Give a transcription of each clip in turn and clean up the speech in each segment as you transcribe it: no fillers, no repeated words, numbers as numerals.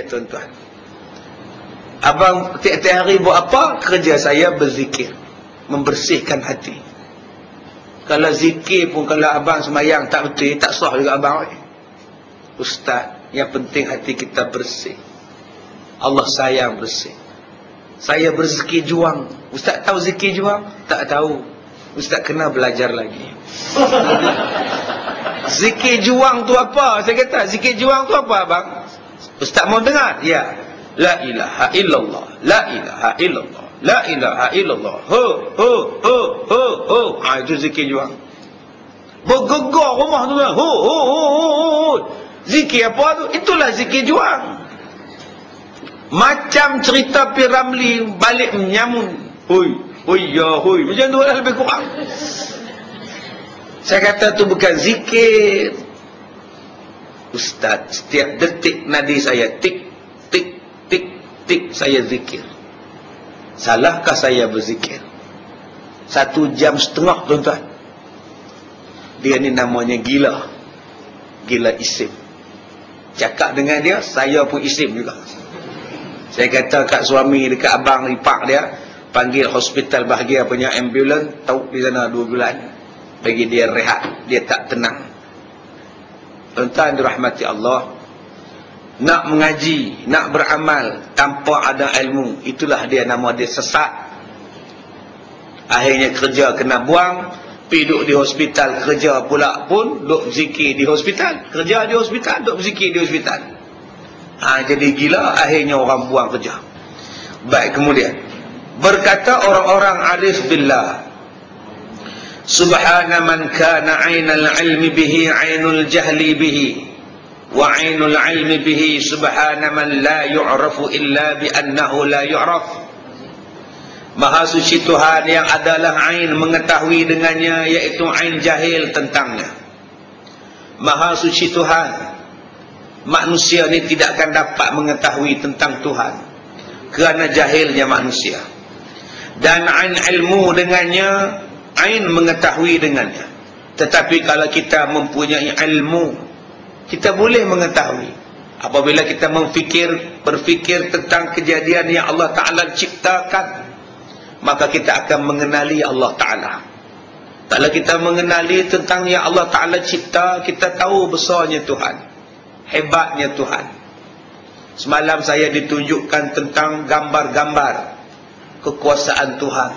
tuan-tuan. Abang tiap-tiap hari buat apa? Kerja saya berzikir, membersihkan hati. Kalau zikir pun, kalau abang semayang tak betul, tak sah juga abang. Ustaz, yang penting hati kita bersih. Allah sayang bersih. Saya berzikir juang. Ustaz tahu zikir juang? Tak tahu. Ustaz kena belajar lagi. Zikir juang tu apa? Saya kata, zikir juang tu apa abang? Ustaz mau dengar? Ya. La ilaha illallah, la ilaha illallah, la ilaha illallah. Ho, ho, ho, ho, ho. Itu zikir juang. Bergegar rumah tu. Ho, ho, ho, ho, ho. Zikir apa tu? Itulah zikir juang. Macam cerita Piramli balik menyamun. Hui, hui, ya, hui. Macam tu lah lebih kurang. Saya kata tu bukan zikir. Ustaz, setiap detik nadi saya tik, tik, tik, tik, saya zikir. Salahkah saya berzikir? 1,5 jam, tuan-tuan. Dia ni namanya gila. Gila isim. Cakap dengan dia, saya pun isim juga. Saya kata kat suami, dekat abang ipak dia, panggil hospital bahagia punya ambulans, tahu di sana 2 bulan. Bagi dia rehat, dia tak tenang. Tuan-tuan dirahmati Allah, nak mengaji, nak beramal tanpa ada ilmu, itulah dia nama dia sesat. Akhirnya kerja kena buang, pergi duduk di hospital, kerja pula pun duduk zikir di hospital, kerja di hospital, duduk zikir di hospital. Jadi gila, akhirnya orang buang kerja. Baik, kemudian berkata orang-orang arif billah, subhana man kana ainal ilmi bihi ainul jahli bihi wa ainul ilmi bihi, subhana man la yu'rafu illa bi annahu la yu'raf. Maha suci Tuhan yang adalah ain mengetahui dengannya, iaitu ain jahil tentangnya. Maha suci Tuhan, manusia ni tidak akan dapat mengetahui tentang Tuhan kerana jahilnya manusia. Dan ain ilmu dengannya, ain mengetahui dengannya. Tetapi kalau kita mempunyai ilmu, kita boleh mengetahui. Apabila kita berfikir tentang kejadian yang Allah Ta'ala ciptakan, maka kita akan mengenali Allah Ta'ala. Kalau kita mengenali tentang yang Allah Ta'ala cipta, kita tahu besarnya Tuhan, hebatnya Tuhan. Semalam saya ditunjukkan tentang gambar-gambar kekuasaan Tuhan.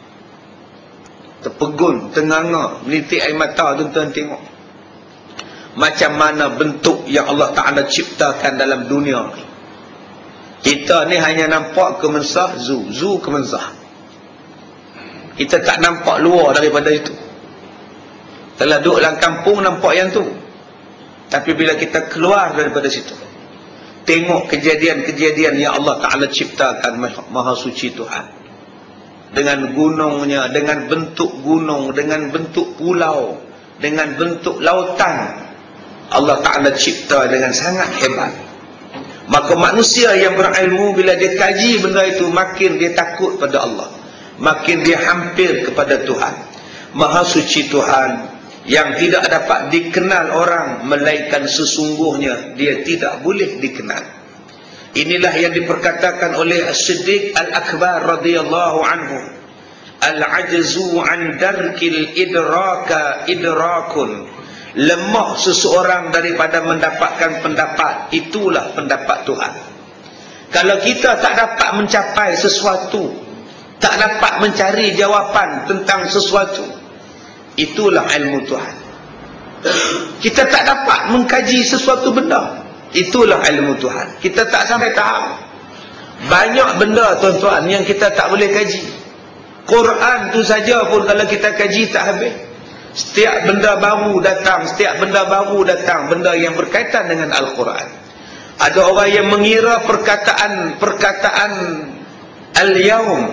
Terpegun, tenganga, menitik air mata tuan-tuan tengok. Macam mana bentuk yang Allah Ta'ala ciptakan dalam dunia ni. Kita ni hanya nampak kemensah zoo kemensah. Kita tak nampak luar daripada itu. Kalau duduk dalam kampung nampak yang tu. Tapi bila kita keluar daripada situ, tengok kejadian-kejadian yang Allah Ta'ala ciptakan, Maha Suci Tuhan. Dengan gunungnya, dengan bentuk gunung, dengan bentuk pulau, dengan bentuk lautan, Allah Ta'ala cipta dengan sangat hebat. Maka manusia yang berilmu, bila dia kaji benda itu, makin dia takut pada Allah, makin dia hampir kepada Tuhan. Maha Suci Tuhan yang tidak dapat dikenal orang, melainkan sesungguhnya dia tidak boleh dikenal. Inilah yang diperkatakan oleh As-Siddiq Al-Akbar radhiyallahu anhu, al-ajzu an darkil idraka idrakun. Lemah seseorang daripada mendapatkan pendapat, itulah pendapat Tuhan. Kalau kita tak dapat mencapai sesuatu, tak dapat mencari jawapan tentang sesuatu, itulah ilmu Tuhan. Kita tak dapat mengkaji sesuatu benda, itulah ilmu Tuhan. Kita tak sampai tahap. Banyak benda tuan-tuan yang kita tak boleh kaji. Quran tu saja pun kalau kita kaji tak habis. Setiap benda baru datang, setiap benda baru datang, benda yang berkaitan dengan Al-Quran. Ada orang yang mengira perkataan al-yaum.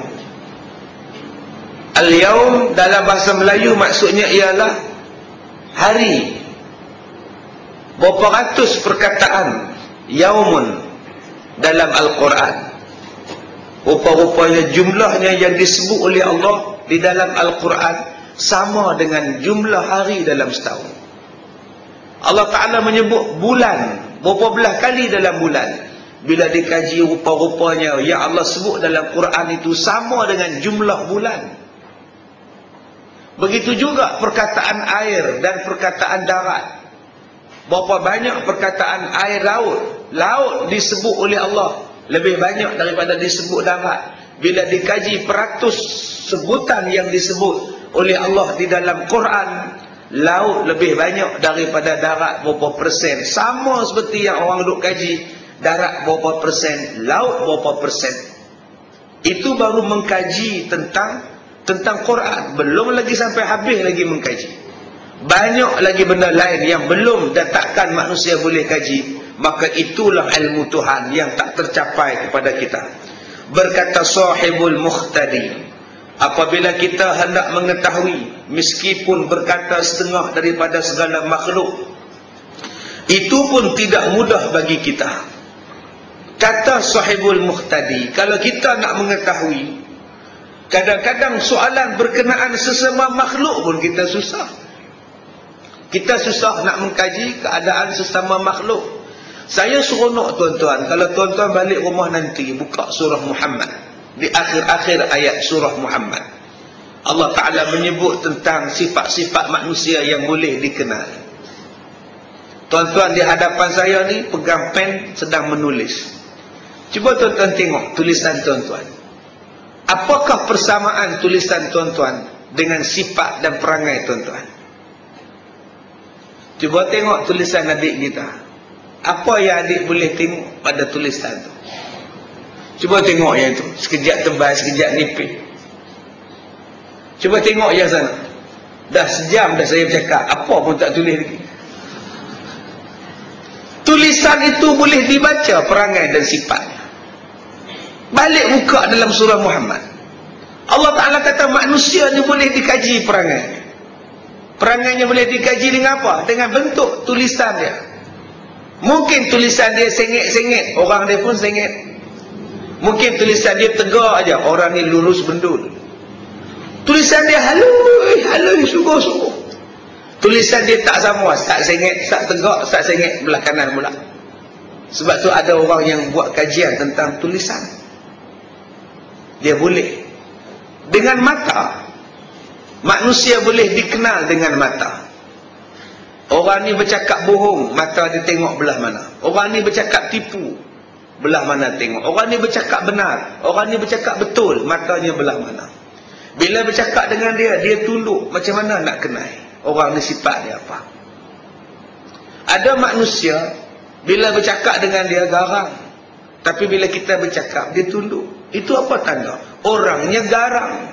Al-yaum dalam bahasa Melayu maksudnya ialah hari. Berapa ratus perkataan yaumun dalam Al-Quran. Rupa-rupanya jumlahnya yang disebut oleh Allah di dalam Al-Quran sama dengan jumlah hari dalam setahun. Allah Ta'ala menyebut bulan berapa belah kali dalam bulan. Bila dikaji rupa-rupanya, ya Allah sebut dalam Quran itu sama dengan jumlah bulan. Begitu juga perkataan air dan perkataan darat. Berapa banyak perkataan air laut. Laut disebut oleh Allah lebih banyak daripada disebut darat. Bila dikaji peratus sebutan yang disebut oleh Allah di dalam Quran, laut lebih banyak daripada darat berapa persen. Sama seperti yang orang duk kaji, darat berapa persen, laut berapa persen. Itu baru mengkaji tentang Quran. Belum lagi sampai habis lagi mengkaji. Banyak lagi benda lain yang belum dan takkan manusia boleh kaji. Maka itulah ilmu Tuhan yang tak tercapai kepada kita. Berkata Sahibul Mukhtadi, apabila kita hendak mengetahui, meskipun berkata setengah daripada segala makhluk, itu pun tidak mudah bagi kita. Kata Sahibul Mukhtadi, kalau kita nak mengetahui, kadang-kadang soalan berkenaan sesama makhluk pun kita susah. Kita susah nak mengkaji keadaan sesama makhluk. Saya seronok tuan-tuan, kalau tuan-tuan balik rumah nanti, buka surah Muhammad. Di akhir-akhir ayat surah Muhammad, Allah Ta'ala menyebut tentang sifat-sifat manusia yang boleh dikenal. Tuan-tuan di hadapan saya ni pegang pen sedang menulis. Cuba tuan-tuan tengok tulisan tuan-tuan. Apakah persamaan tulisan tuan-tuan dengan sifat dan perangai tuan-tuan? Cuba tengok tulisan adik kita. Apa yang adik boleh tengok pada tulisan tu? Cuba tengok yang tu. Sekejap tebal, sekejap nipis. Cuba tengok yang sana. Dah sejam dah saya bercakap, apa pun tak tulis lagi. Tulisan itu boleh dibaca perangai dan sifatnya. Balik buka dalam surah Muhammad. Allah Ta'ala kata manusia ni boleh dikaji perangainya. Perangainya boleh dikaji dengan apa? Dengan bentuk tulisan dia. Mungkin tulisan dia sengit-sengit, orang dia pun sengit. Mungkin tulisan dia tegak aja, orang ni lurus bendul. Tulisan dia halus, sungguh-sungguh. Tulisan dia tak sama, tak sengit, tak tegak, tak sengit belah kanan pula. Sebab tu ada orang yang buat kajian tentang tulisan. Dia boleh dengan mata. Manusia boleh dikenal dengan mata. Orang ni bercakap bohong, mata dia tengok belah mana. Orang ni bercakap tipu, belah mana tengok. Orang ni bercakap benar, orang ni bercakap betul, matanya belah mana. Bila bercakap dengan dia, dia tunduk. Macam mana nak kenal orang ni sifat dia apa? Ada manusia bila bercakap dengan dia garang, tapi bila kita bercakap dia tunduk. Itu apa tanda? Orangnya garang,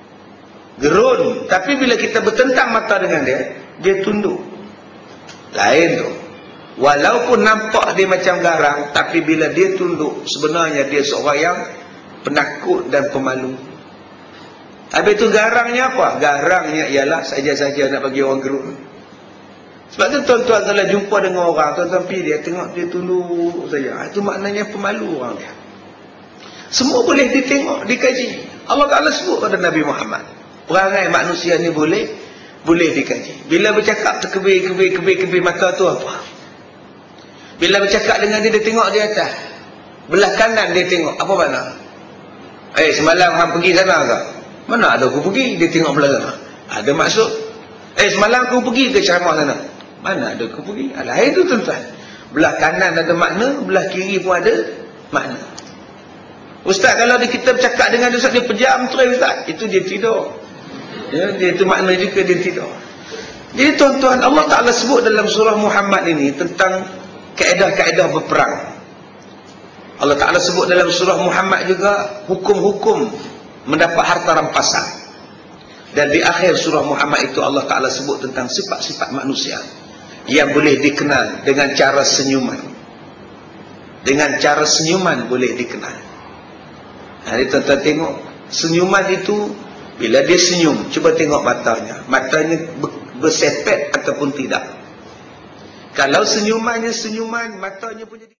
gerun. Tapi bila kita bertentang mata dengan dia, dia tunduk. Lain tu. Walaupun nampak dia macam garang, tapi bila dia tunduk, sebenarnya dia seorang yang penakut dan pemalu. Habis tu garangnya apa? Garangnya ialah saja-saja nak bagi orang gerun. Sebab tu tuan-tuan kalau jumpa dengan orang, tuan-tuan pergi dia, tengok dia tunduk saja. Itu maknanya pemalu orang dia. Semua boleh ditengok, dikaji. Allah Ta'ala sebut pada Nabi Muhammad, perangai manusia ni boleh dikaji. Bila bercakap terkebir mata tu apa? Bila bercakap dengan dia tengok di atas, belah kanan dia tengok, apa mana? Semalam hang pergi sana ke? Mana ada aku pergi? Dia tengok belah sana. Ada maksud? Semalam aku pergi ke ceramah sana? Mana ada aku pergi? Alah, itu tuan-tuan. Belah kanan ada makna, belah kiri pun ada makna. Ustaz, kalau kita bercakap dengan dia, Ustaz, dia pejam terus, Ustaz. Itu dia tidur. Ya, dia itu makna juga dia tidur. Jadi tuan-tuan, Allah Ta'ala sebut dalam surah Muhammad ini tentang kaedah-kaedah berperang. Allah Ta'ala sebut dalam surah Muhammad juga hukum-hukum mendapat harta rampasan. Dan di akhir surah Muhammad itu Allah Ta'ala sebut tentang sifat-sifat manusia yang boleh dikenal dengan cara senyuman. Dengan cara senyuman boleh dikenal. Jadi tuan-tuan tengok, senyuman itu bila dia senyum, cuba tengok matanya. Matanya bersepet ataupun tidak. Kalau senyumannya senyuman, matanya pun jadi